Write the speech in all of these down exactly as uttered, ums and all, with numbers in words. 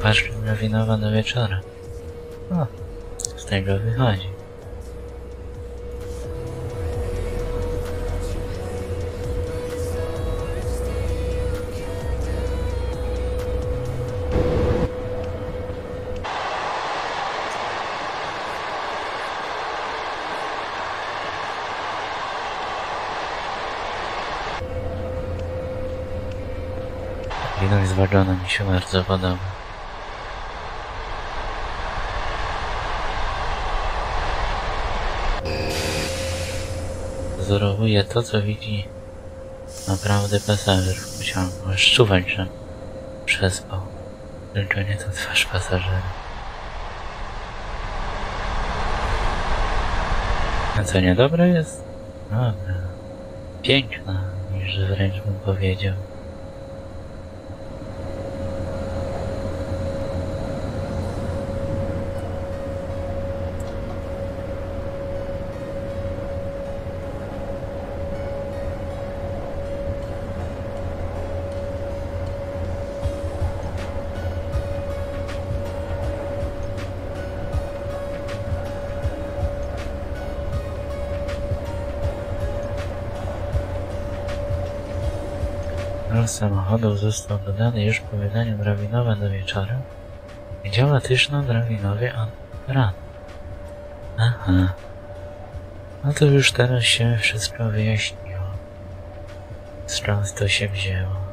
patrz, Rawinowa do wieczora. O, z tego wychodzi. Widok z wagonu mi się bardzo podoba. Wzorowuje to, co widzi naprawdę pasażer w pociągu. Aż czuwać, że przespał. Tylko nie to twarz pasażera. A co, niedobre jest? Dobra. Piękna, niż wręcz bym powiedział. Ruch samochodów został dodany już po wydaniu drabinowe do wieczora i działa też na drabinowie od rana. Aha. No to już teraz się wszystko wyjaśniło. Skąd to się wzięło?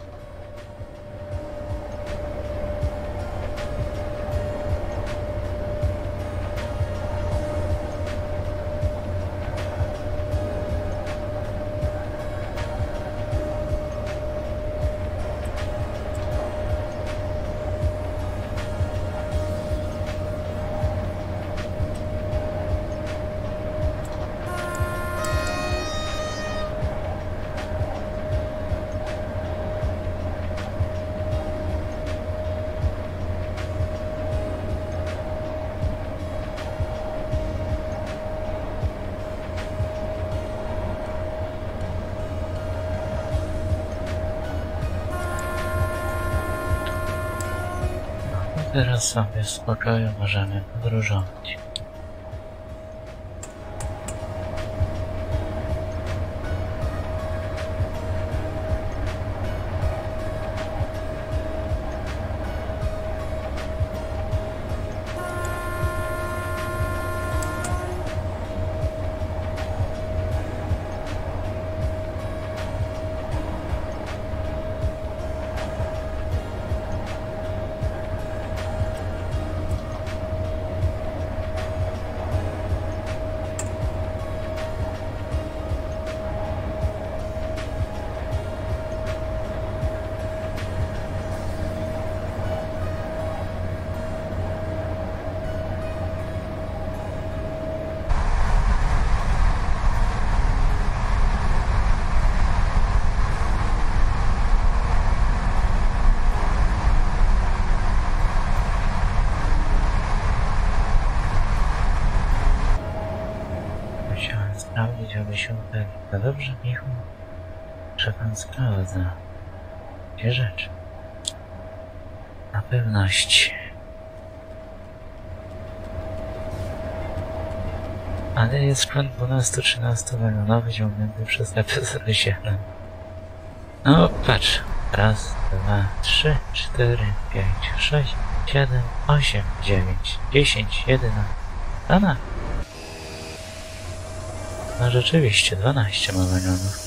Teraz sobie w spokoju możemy podróżować. Sprawdzić, aby się upewnić. No dobrze, Michu, że pan sprawdza. Dwie rzeczy. Na pewność. Ale jest skład dwunastu trzynastu wagonowy ciągnięty przez E P zero siedem. No, patrz. Raz, dwa, trzy, cztery, pięć, sześć, siedem, osiem, dziewięć, dziesięć, jedenaście. Dana. No rzeczywiście, dwanaście ma wagonów.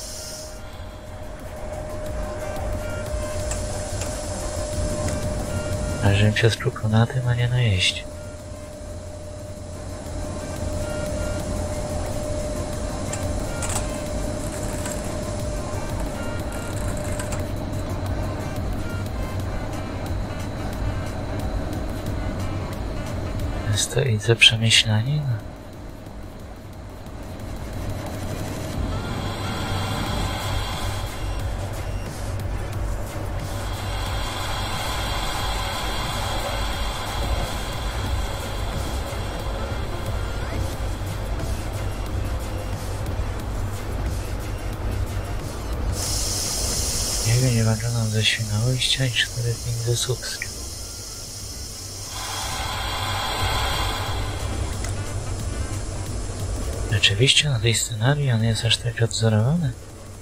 A żebym się skupał na tym, a nie na jeździe. Jest to idę przemyślanie. Nie wiem, nie wagona ze Świnoujścia i cztery pięć ze Słupska. Rzeczywiście na tej scenarii on jest aż tak odzorowany?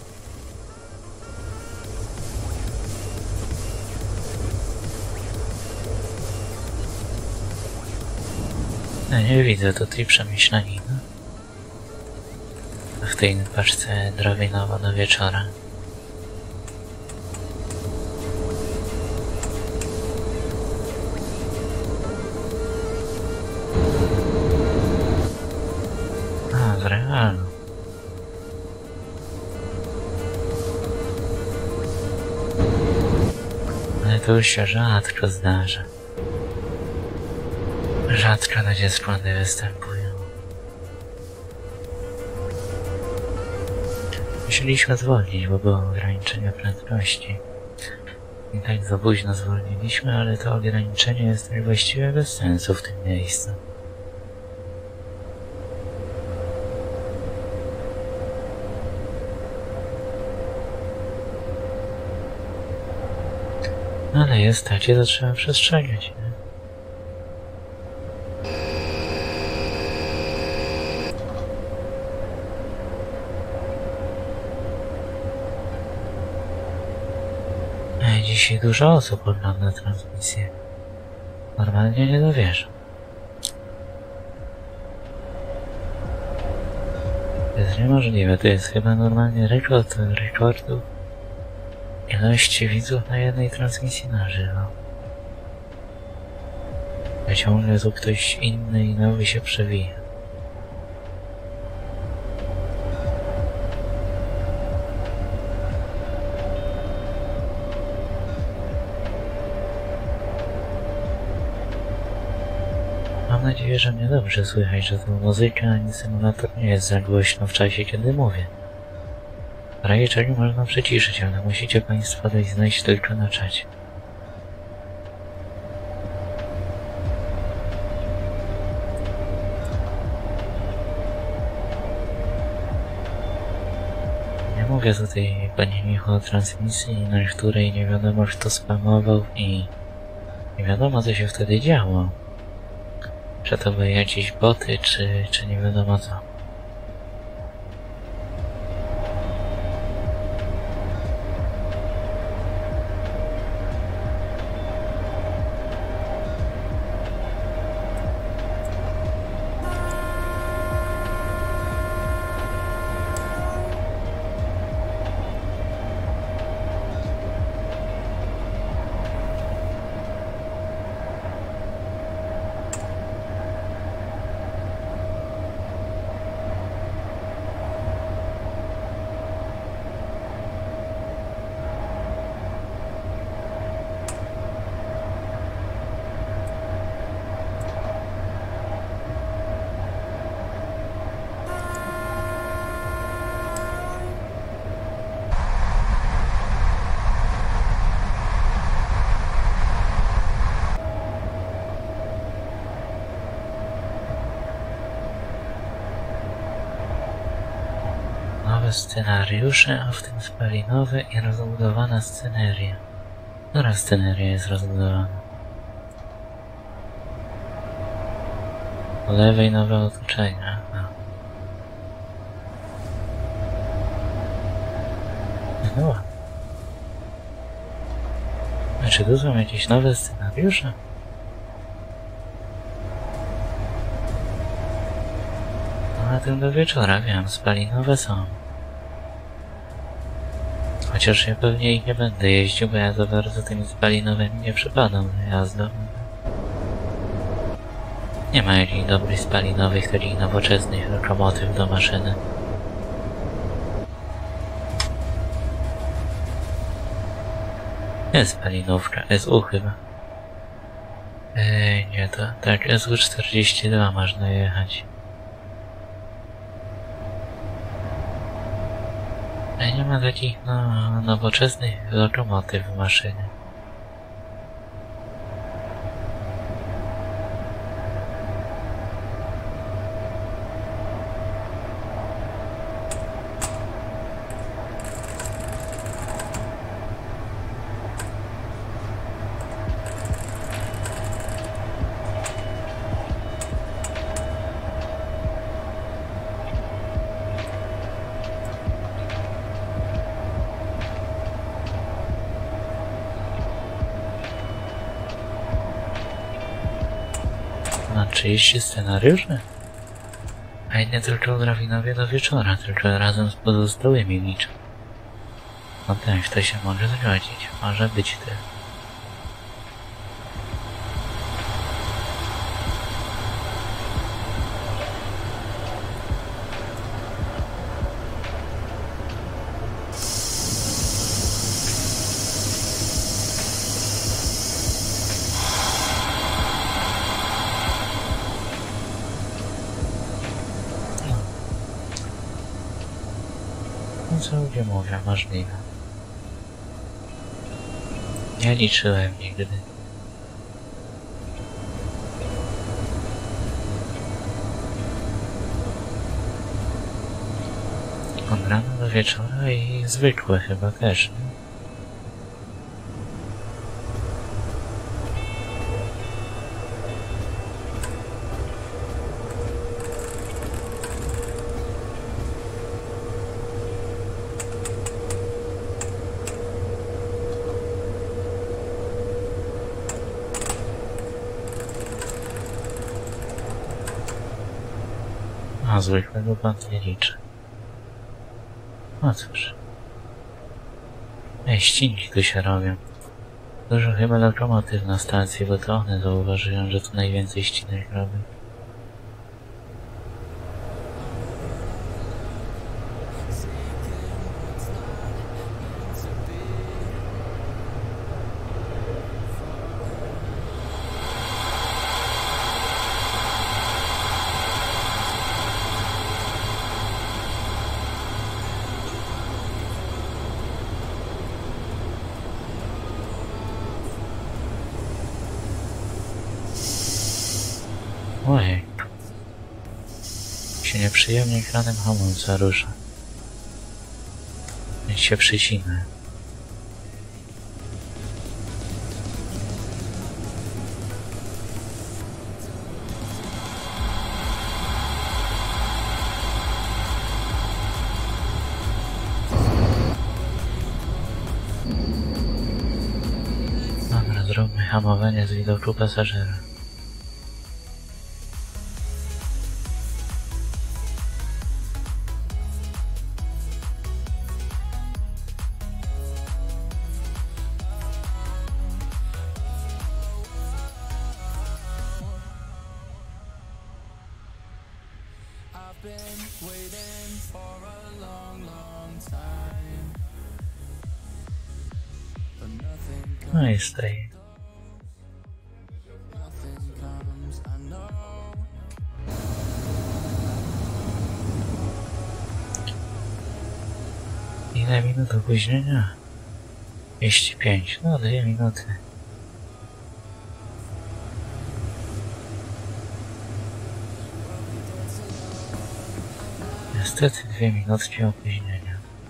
Ja nie widzę tutaj przemyślaniny w tej paczce drabinowa do wieczora. A, w realu. Ale to już się rzadko zdarza. Rzadko takie składy występują. Musieliśmy zwolnić, bo było ograniczenie prędkości. I tak za późno zwolniliśmy, ale to ograniczenie jest tak właściwie bez sensu w tym miejscu. Ale jest takie, to trzeba przestrzegać, nie? Dzisiaj dużo osób ogląda transmisję. Normalnie nie dowierzę. To jest niemożliwe, to jest chyba normalnie rekord rekordów ilości widzów na jednej transmisji na żywo. A ciągle tu ktoś inny i nowy się przewija. Mam nadzieję, że mnie dobrze słychać, że tu muzyka ani symulator nie jest za głośno w czasie, kiedy mówię. W razie czego można przyciszyć, ale musicie Państwo dać znać tylko na czacie. Nie mówię tutaj, Panie Michu, o transmisji, na której nie wiadomo kto spamował i nie wiadomo co się wtedy działo. Czy to były jakieś boty, czy, czy nie wiadomo co. Scenariusze, a w tym spalinowe i rozbudowana sceneria. Która sceneria jest rozbudowana? Po lewej nowe otoczenia. No. No ładnie. Znaczy, tu są jakieś nowe scenariusze? No, na tym do wieczora, wiem, spalinowe są. Chociaż ja pewnie ich nie będę jeździł, bo ja za bardzo tymi spalinowymi nie przypadam na jazdę. Nie ma jakichś dobrych spalinowych, takich nowoczesnych lokomotyw do maszyny. Jest spalinówka, S U chyba. Ej, nie to, tak, S U czterdzieści dwa można jechać. Ale nie ma takich, no, nowoczesnych lokomotyw w maszynie. Ma trzydzieści scenariuszy? A nie tylko drabinowie do wieczora, tylko razem z pozostałymi liczą. No tak, to się może zgodzić. Może być ty. Co ludzie mówią, możliwe. Nie liczyłem nigdy. Od rana do wieczora i zwykłe chyba też, nie? A zwykłego pan nie liczy. No cóż. Ej, ścinki tu się robią. Dużo chyba lokomotyw na stacji, bo to one zauważyłem, że tu najwięcej ścinek robi. Ojej. Się nieprzyjemnie ekranem hamulca rusza. Niech się przycinę. Dobra, zróbmy hamowanie z widoku pasażera. No i stoi. Ile minut opóźnienia? dwieście pięć, no dwie minuty. Niestety dwie minutki opóźnienia.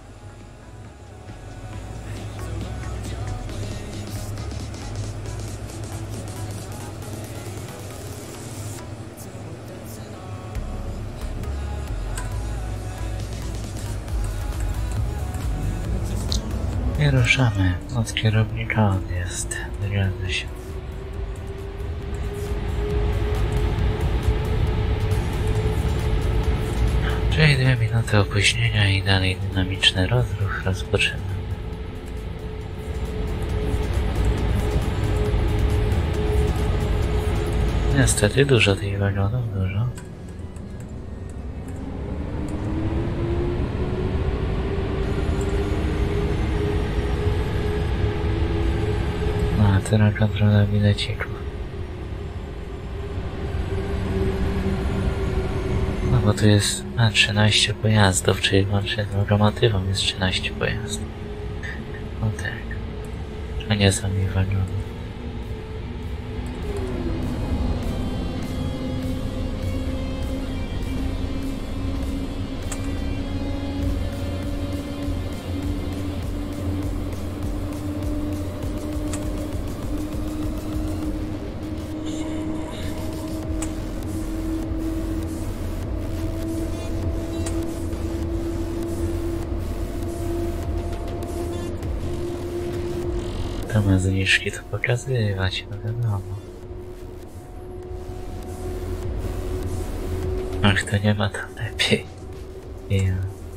I ruszamy. Od kierownika on jest. Zgadza się. Czyli dwie minuty opóźnienia i dalej dynamiczny rozruch rozpoczynamy. Niestety dużo tych wagonów, dużo. No a teraz kontrola bilecików. No bo tu jest a, trzynaście pojazdów, czyli łącznie z lokomotywą jest trzynaście pojazdów. No tak. A nie sami wagonów. To ma zniżki to pokazywać, no wiadomo. A kto nie ma, to lepiej. I...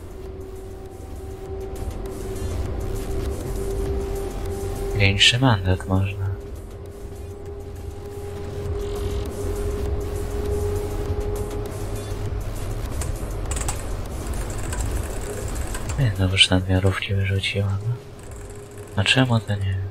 Większy mandat można. Nie, znowuż nadmiarówki wyrzuciłam. A czemu to nie wiem?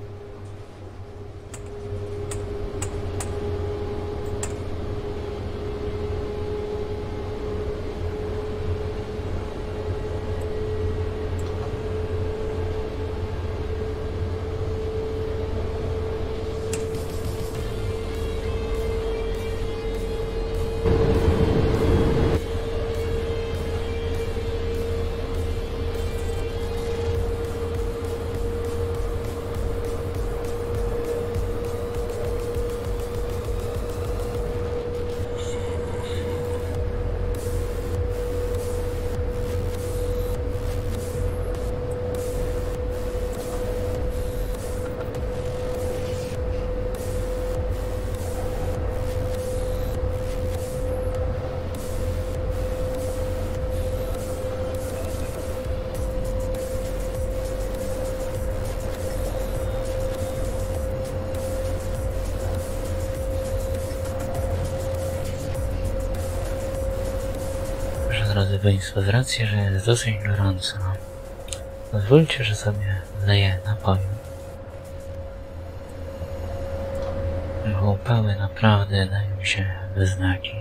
Drodzy Państwo, z racji, że jest dosyć gorąco, pozwólcie, że sobie leję napoju. Bo upały naprawdę dają się we znaki.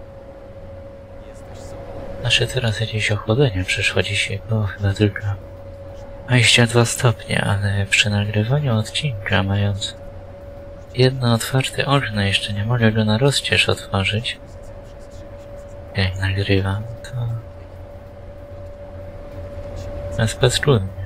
Znaczy teraz jakieś ochłodzenie przyszło dzisiaj, było chyba tylko dwadzieścia dwa stopnie, ale przy nagrywaniu odcinka, mając jedno otwarte okno, jeszcze nie mogę go na rozcież otworzyć. Jak nagrywam, to jest beztrudnie.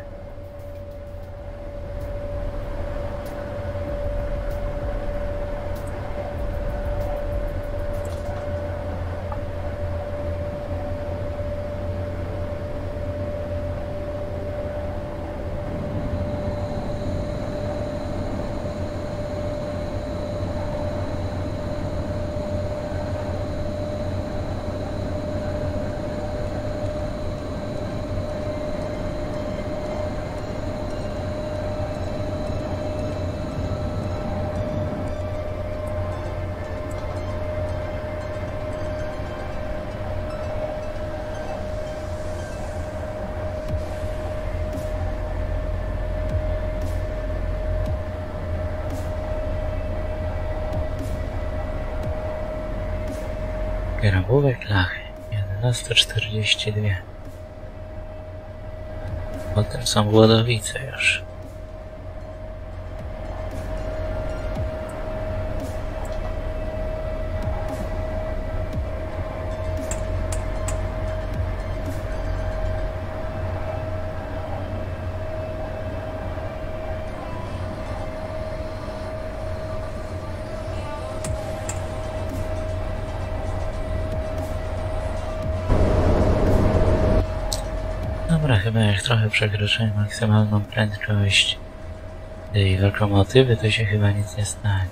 Grabówek lachy, jedenaście czterdzieści dwa. Potem są Włodowice już. Dobra, chyba jak trochę przekroczyłem maksymalną prędkość tej lokomotywy, to się chyba nic nie stanie.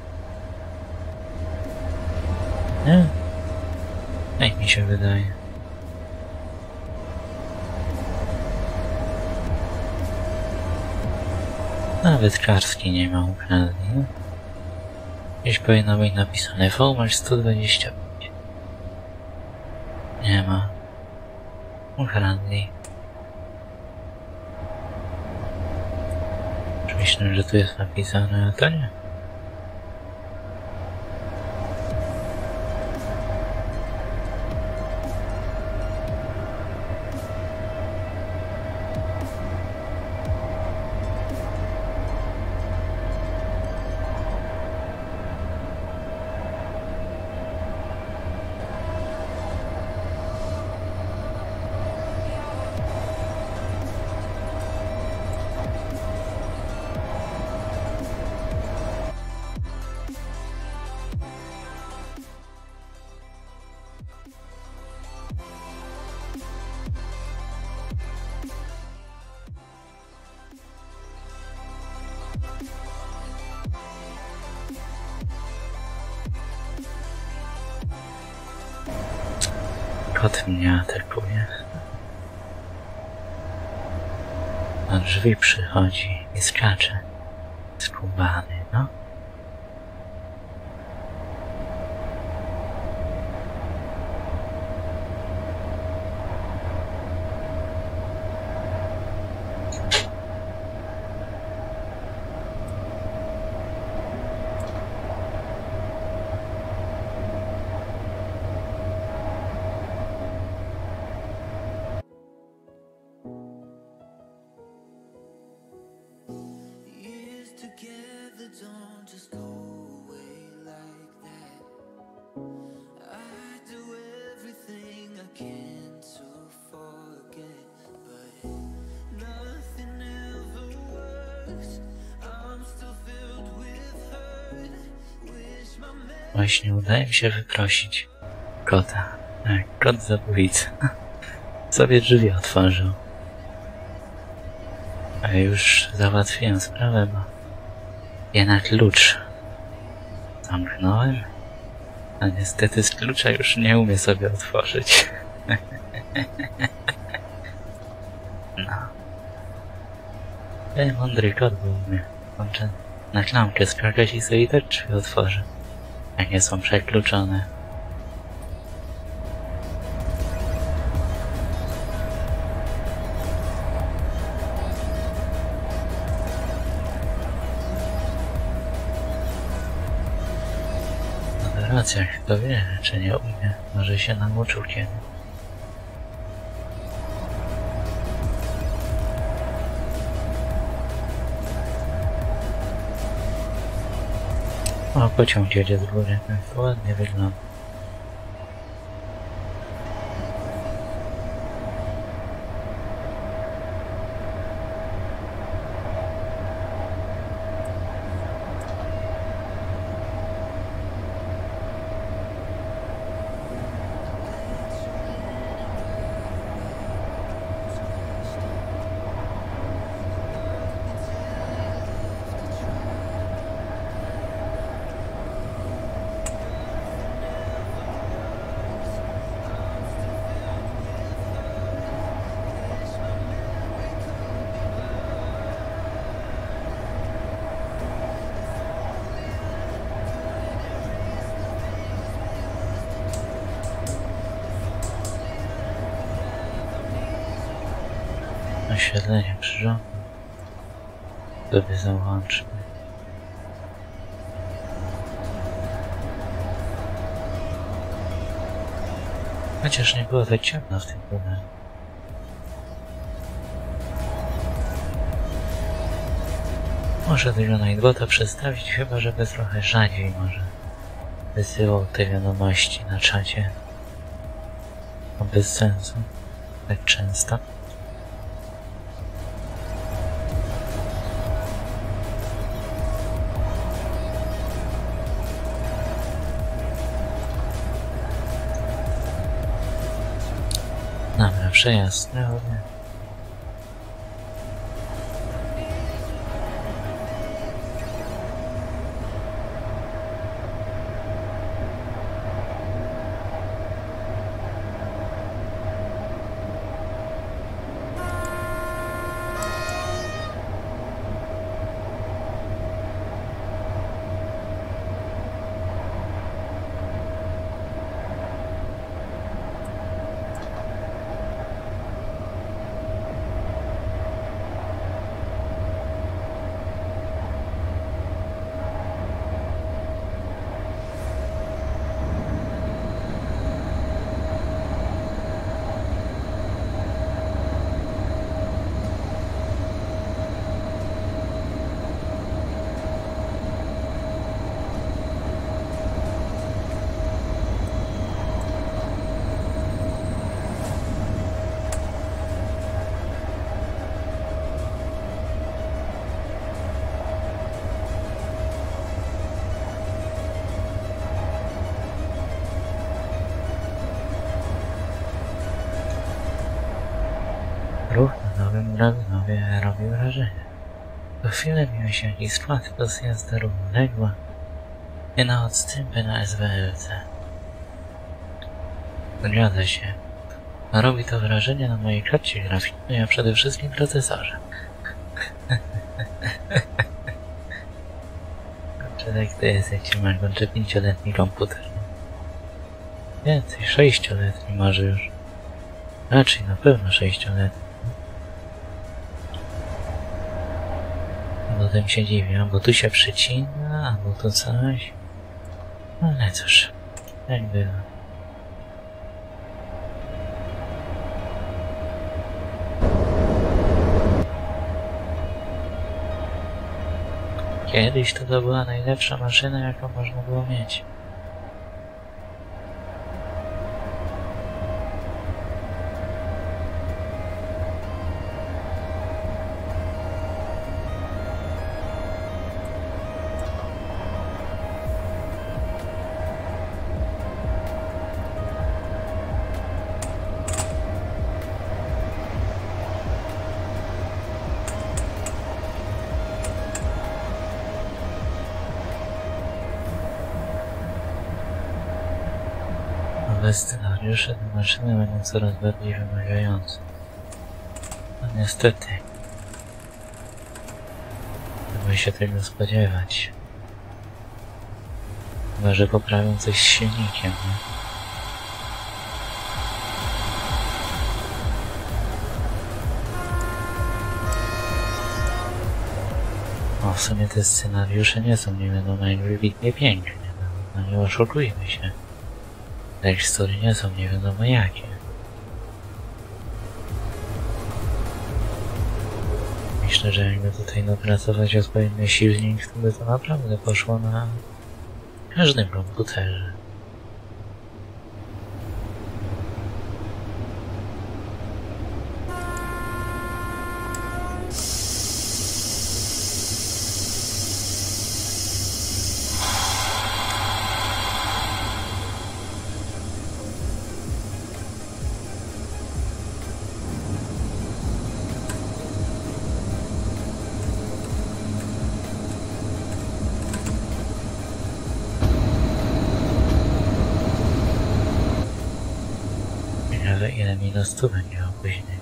Nie? Jak mi się wydaje. Nawet Karski nie ma ukradni. Gdzieś powinno być napisane V masz sto dwadzieścia pięć. Nie ma. Ukradli. Myślę, że tu jest napisane, a to nie. kot mnie atakuje. Na drzwi przychodzi i skacze. Skubany, no. Together, don't just go away like that. I do everything I can to forget, but nothing ever works. I'm still filled with hurt. Wish my memory. Właśnie udaje mi się wyprosić kota. Tak, kot zabójca. Sobie drzwi otworzył. A już załatwiłem sprawę, bo jednak klucz zamknąłem, a niestety z klucza już nie umie sobie otworzyć. No. Ej, mądry kot był umie. Może na klamkę skakać i sobie i tak drzwi otworzy, jak nie są przekluczone. Racja, kto wie, czy nie umie, może się nauczył kiedy. O, pociąg jedzie z góry, tak to ładnie wygląda. Oświetlenie krzyżowe sobie załączmy. Chociaż nie było tak ciemno w tym tunelu. Muszę tego Nightbota przestawić, chyba żeby trochę rzadziej może wysyłał te wiadomości na czacie. To bez sensu, tak często. Dobra, przejazd pełny. Ruch na nowym drabinie robił wrażenie. Po chwilę miał się jakiś skład do zjazdu równoległa i na odstępy na S W L C. Zgadza się, A robi to wrażenie na mojej karcie graficznej, a przede wszystkim procesorze. Kurczę, tak to jest, jak się masz włączy pięcioletni komputer. Więcej, sześcioletni może już. Raczej na pewno sześcioletni. Bo tym się dziwię, albo tu się przecina, albo tu coś. Ale cóż, jak było. Kiedyś to, to była najlepsza maszyna, jaką można było mieć. Nowe scenariusze te maszyny będą coraz bardziej wymagające. No niestety. Trzeba się tego spodziewać. Chyba że poprawią coś z silnikiem, nie? O, w sumie te scenariusze nie są nie wiadomo jak wybitnie piękne, no, no nie oszukujmy się. Te historie nie są nie wiadomo jakie. Myślę, że jakby tutaj napracować odpowiedni silnik, to by to naprawdę poszło na każdym komputerze. Ciekawe, ile minus tu będzie opóźnienia.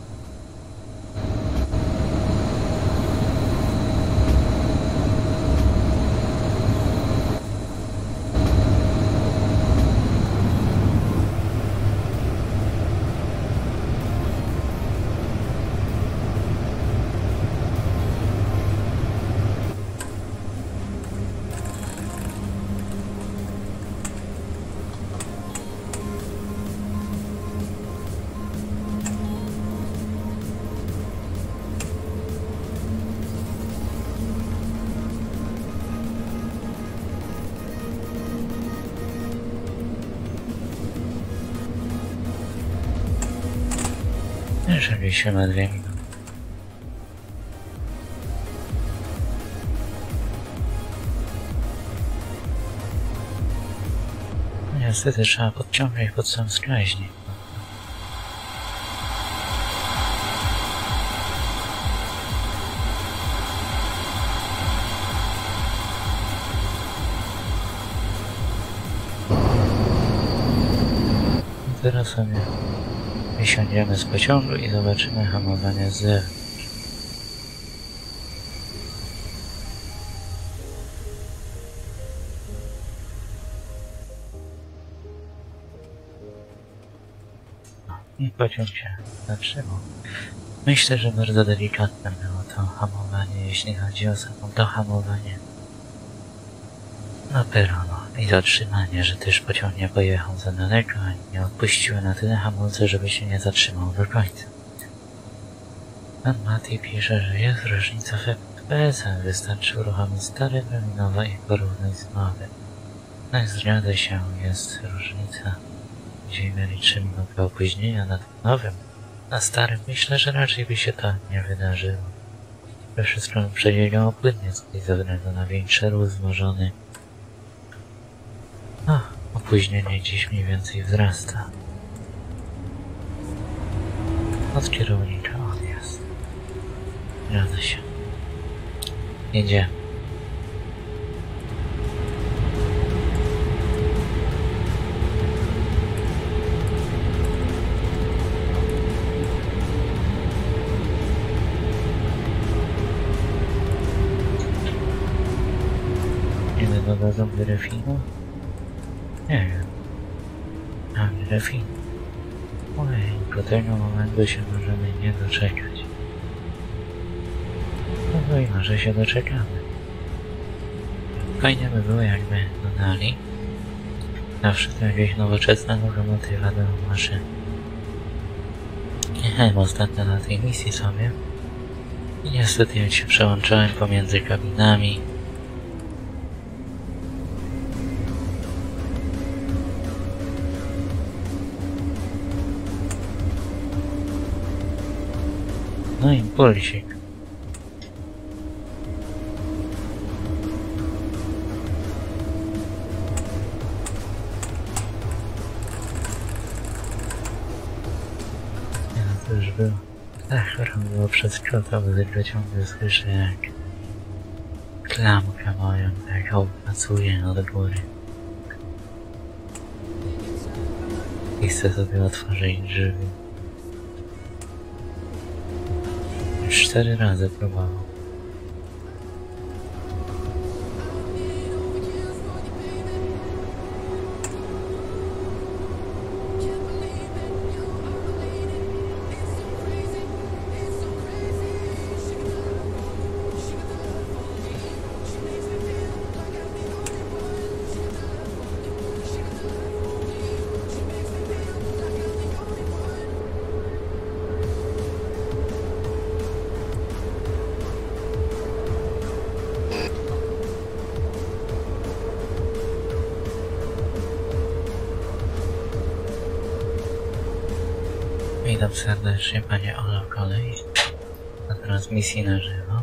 Jeżeli się ma dwie minuty. No niestety trzeba podciągać pod sam wskaźnik. Teraz sobie wysiądziemy z pociągu i zobaczymy hamowanie z zewnątrz. I pociąg się zatrzymał. Myślę, że bardzo delikatne było to hamowanie, jeśli chodzi o samo dohamowanie na peronu i zatrzymanie, że też pociąg nie pojechał za daleko, ani nie odpuściły na tyle hamulce, żeby się nie zatrzymał do końca. Pan Mati pisze, że jest różnica w F P S-ach, wystarczy uruchomić stare terminowe i porównać z nowym. No i zgadza się, jest różnica. Dzisiaj mieli trzy minuty opóźnienia na tym nowym. Na starym myślę, że raczej by się to nie wydarzyło. We wszystko przebiegało płynnie ze względu na większy ruch wzmożony. No, opóźnienie dziś mniej więcej wzrasta. Od kierownika odjazd. Zgadza się. Jedziemy. jakby refinu? Nie wiem. A, refin. Ojej, do tego momentu się możemy nie doczekać. No i może się doczekamy. Fajnie by było, jakby dodali na wszystko jakieś nowoczesne lokomotywa do maszyn. Jechałem ostatnio na tej misji sobie i niestety jak się przełączałem pomiędzy kabinami, no impulsik. To już było. Tak, było przez kota, bo tylko ciągle słyszę jak klamkę moją tak opracuje od góry. I chcę sobie otworzyć drzwi. Już cztery razy próbował. Witam serdecznie, panie Olo, kolej na transmisji na żywo.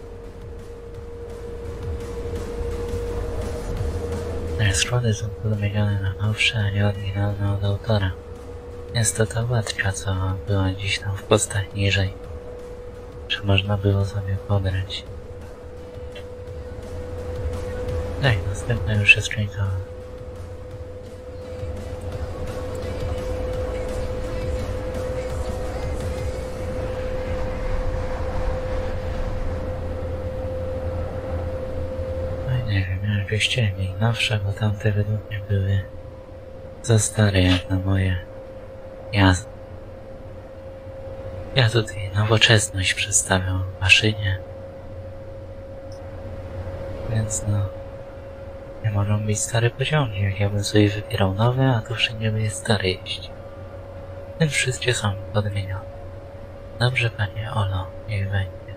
Składy są podmienione na nowsze, a nie oryginalne od autora. Jest to ta łatka, co była dziś tam w postach niżej, że można było sobie pobrać. Tak, następna już jest końcowa. Nie wiem, jakbyś ciemniej nowsze, bo tamte według mnie były za stare jak na moje jazdy. Ja tutaj nowoczesność przedstawiam w maszynie. Więc no, nie mogą być stare pociągi, jak ja bym sobie wybierał nowe, a tu wszędzie by jest stare jeździć. Więc wszystkie są podmienione. Dobrze, panie Olo, niech będzie.